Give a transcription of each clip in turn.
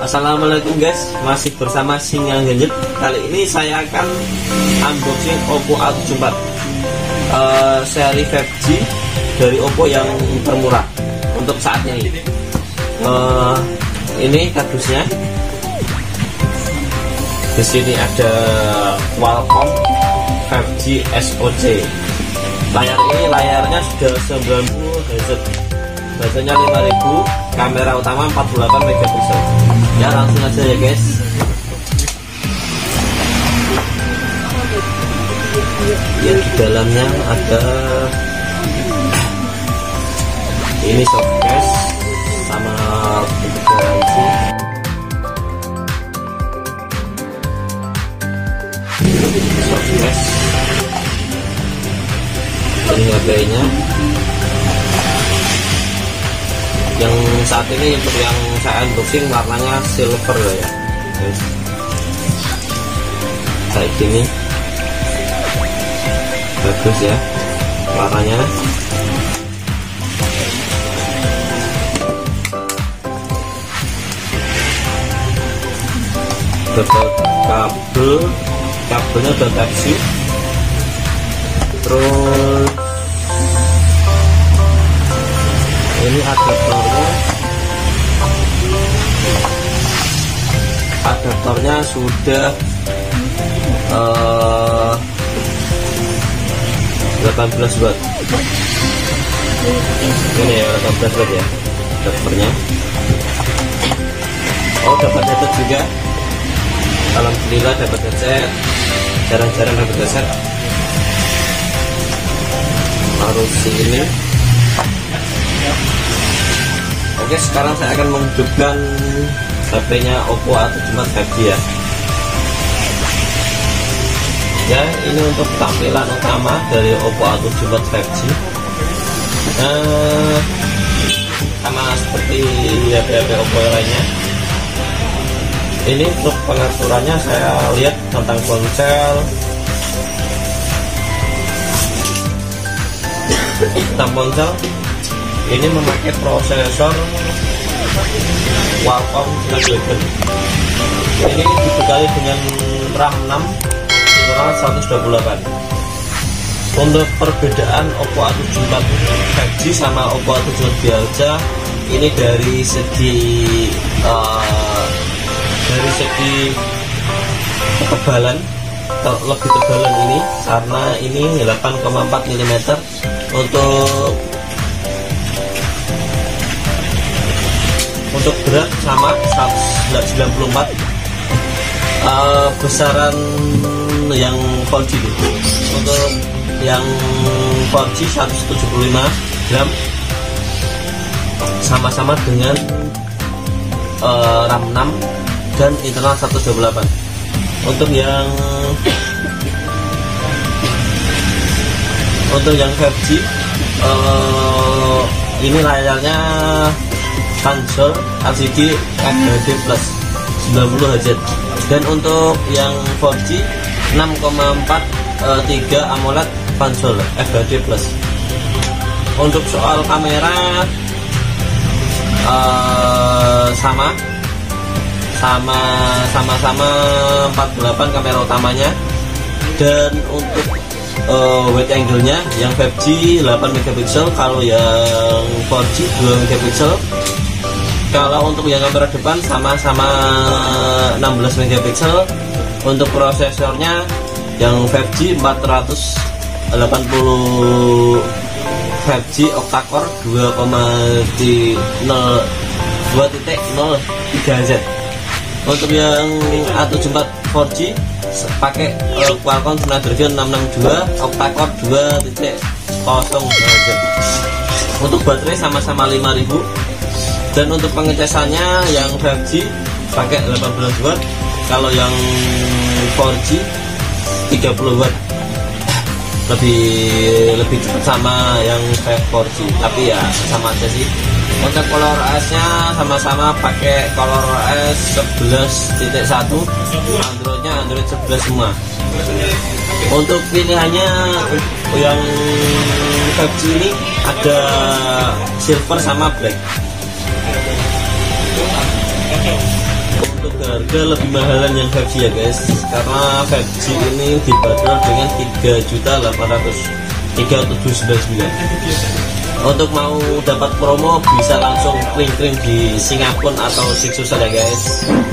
Assalamualaikum guys, masih bersama Sinyal Gadget. Kali ini saya akan unboxing Oppo A74 seri 5G dari Oppo yang termurah untuk saat ini. Ini kardusnya. Di sini ada Qualcomm 5G SoC. Layar ini layarnya sudah 90 Hz, baterainya 5000, kamera utama 48 megapiksel. Ya langsung aja ya guys. Ya di dalamnya ada ini softcase sama buku garansi. Softcase. Ini HP-nya. Yang saat ini untuk yang saya unboxing warnanya silver ya guys, kayak gini, bagus ya warnanya. Dapat kabelnya udah Type C. Terus ini adaptornya sudah 18 watt. Ini ya 18 watt ya adaptornya. Oh, dapat headset juga. Alhamdulillah dapat headset. Jarang-jarang dapat headset. Harus ini. Oke, sekarang saya akan menghidupkan HP-nya Oppo A74 5G ya. Ya, ini untuk tampilan utama dari Oppo A74 5G. Sama seperti HP-HP Oppo lainnya. Ini untuk pengaturannya saya lihat tentang ponsel. Tentang ponsel ini memakai prosesor Qualcomm Snapdragon. Ini dibekali dengan RAM 6 internal 128. Untuk perbedaan Oppo A74 5G sama Oppo A74 biasa, ini dari segi ketebalan, lebih tebalan ini karena ini 8,4 mm. Untuk berat sama 194. Besaran yang 4G untuk yang 4G 175 gram, sama-sama dengan RAM 6 dan internal 128. Untuk yang 5G ini layarnya Samsung LCD FHD Plus 90 Hz, dan untuk yang 4G 6,43 AMOLED Samsung FHD Plus. Untuk soal kamera sama-sama 48 kamera utamanya, dan untuk wide angle-nya yang 5G 8 megapiksel, kalau yang 4G 2 megapiksel. Kalau untuk yang kamera depan sama-sama 16 megapiksel. Untuk prosesornya yang 5G 480 5G octa-core 2,03 Z. Untuk yang A74 4G pakai Qualcomm Snapdragon 662 octa-core 2,0 Z. Untuk baterai sama-sama 5000. Dan untuk pengecasannya yang 5G pakai 18 watt, kalau yang 4G 30 watt. Lebih cepat sama yang 4G, tapi ya sama aja sih. Untuk color OS-nya sama-sama pakai color OS 11.1, Android-nya Android 11 semua. Untuk pilihannya yang 5G ini ada silver sama black. harga lebih mahalan yang 5G ya guys, karena 5G ini dibanderol dengan 3.800.379. Untuk mau dapat promo bisa langsung klik di Singapura atau Sixus ya guys.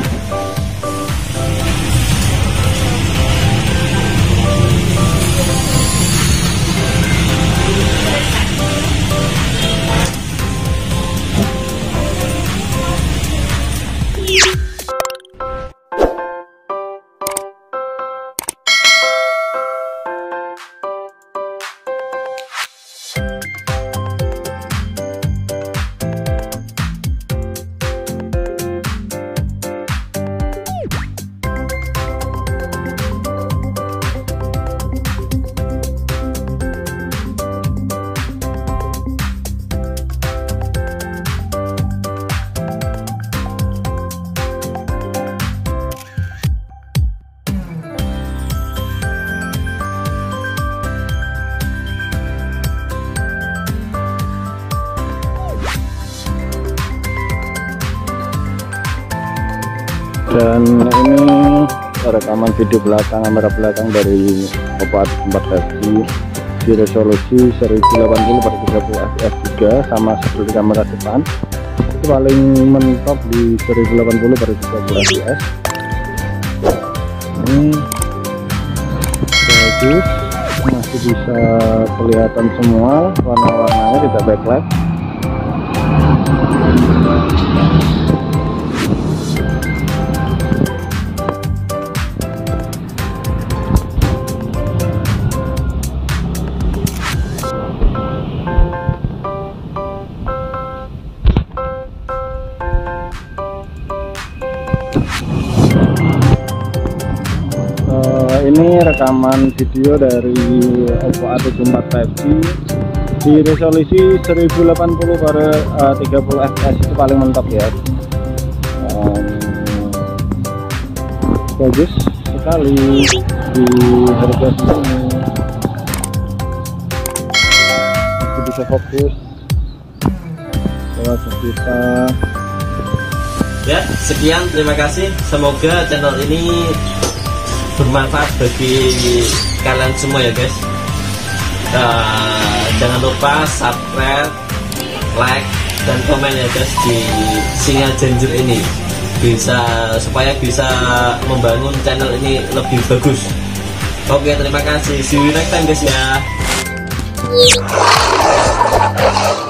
Dan ini rekaman video kamera belakang dari Oppo A4 5G di resolusi 1080x30 fps juga, sama seperti kamera depan itu paling mentok di 1080x30 fps. Ini bagus, masih bisa kelihatan semua warna-warnanya, tidak backlight. Ini rekaman video dari Oppo A4 5G di resolusi 1080x30 fps, itu paling mentok ya. Bagus sekali di harga segini, masih bisa fokus. Kita ya, sekian, terima kasih, semoga channel ini bermanfaat bagi kalian semua ya guys. Jangan lupa subscribe, like, dan komen ya guys di Singa Genjer ini, supaya bisa membangun channel ini lebih bagus. Oke, terima kasih, see you next time guys ya.